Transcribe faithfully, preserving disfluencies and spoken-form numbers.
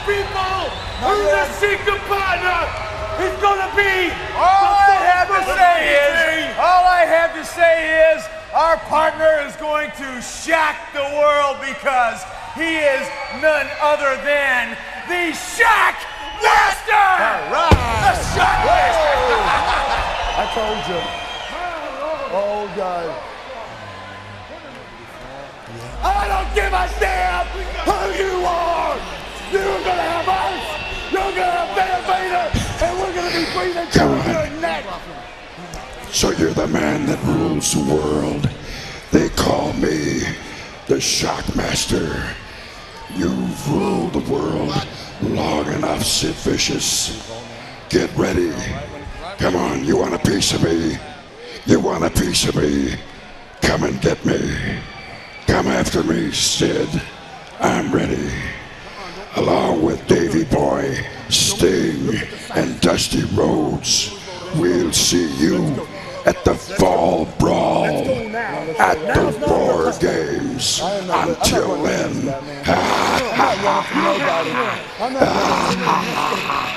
people who the secret partner is gonna be. All I have to say is, all I have to say is, our partner is going to shock the world because he is none other than the Shockmaster! All right! The Shockmaster! I told you. Oh, God. I don't give a damn who you are! You're gonna have us! You're gonna have Van Vader! And we're gonna be breathing through your neck! So you're the man that rules the world. They call me the Shockmaster. You've ruled the world long enough, Sid Vicious. Get ready. Come on, you want a piece of me? You want a piece of me? Come and get me. Come after me, Sid. I'm ready. Along with Davey Boy, Sting, and Dusty Rhodes, we'll see you at the Fall Brawl at the War Games. Until then, I'm not running from nobody. I'm not running from nobody.